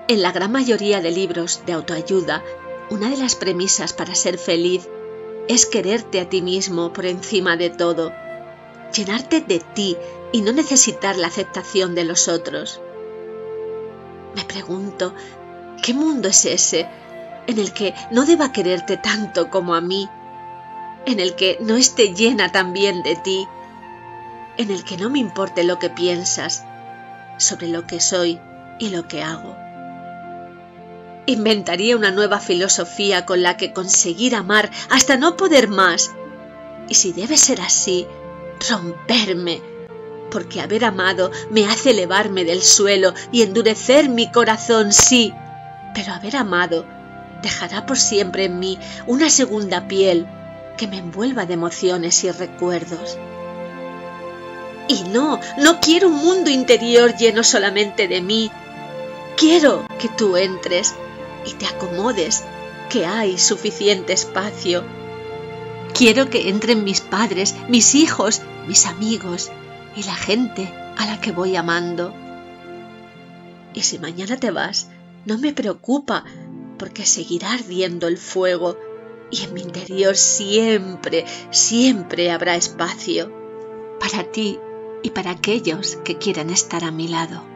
En la gran mayoría de libros de autoayuda, una de las premisas para ser feliz es quererte a ti mismo por encima de todo, llenarte de ti y no necesitar la aceptación de los otros. Me pregunto, ¿qué mundo es ese en el que no deba quererte tanto como a mí, en el que no esté llena también de ti, en el que no me importe lo que piensas sobre lo que soy y lo que hago? Inventaría una nueva filosofía con la que conseguir amar hasta no poder más, y si debe ser así, romperme, porque haber amado me hace elevarme del suelo y endurecer mi corazón, sí, pero haber amado dejará por siempre en mí una segunda piel que me envuelva de emociones y recuerdos. Y no quiero un mundo interior lleno solamente de mí. Quiero que tú entres y te acomodes, que hay suficiente espacio. Quiero que entren mis padres, mis hijos, mis amigos y la gente a la que voy amando. Y si mañana te vas, no me preocupa, porque seguirá ardiendo el fuego y en mi interior siempre, siempre habrá espacio para ti y para aquellos que quieran estar a mi lado.